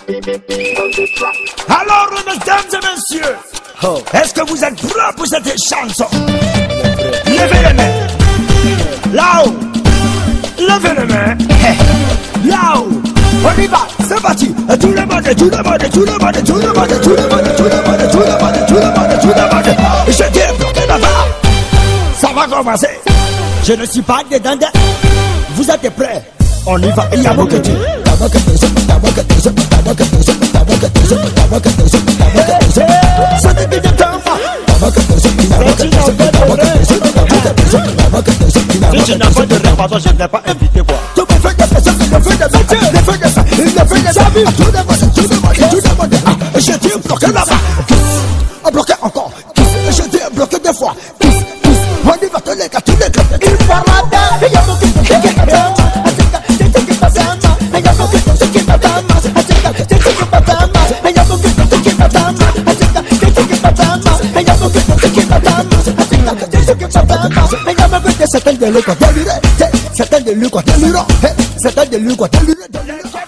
Alors, mesdames et messieurs, est-ce que vous êtes prêts pour cette chanson? Levez les mains. Là-haut. Levez les mains. Là-haut. On y va, c'est parti. Tout le monde, tout le monde, tout le monde, tout le monde, tout le monde, tout le monde, tout le monde, tout le monde, tout le monde. Je t'ai bloqué là-bas. Ça va commencer. Je ne suis pas dedans. Vous êtes prêts? On y va. Il y a beaucoup de Dieu. Si tu n'as pas de rêve, pardon, je n'ai pas invité quoi. Je t'ai bloqué là-bas. Bloqué encore. Je t'ai bloqué deux fois. On y va tous les gars, tous les gars. Il parada. Certains de lui quoi délirant, certains de lui quoi délirant.